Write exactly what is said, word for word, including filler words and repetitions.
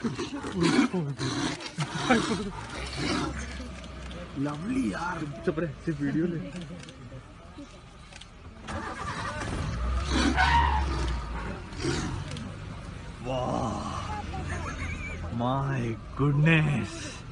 Lovely यार, चुप रहे, सिर्फ वीडियो ले। वाह, माय गुडनेस।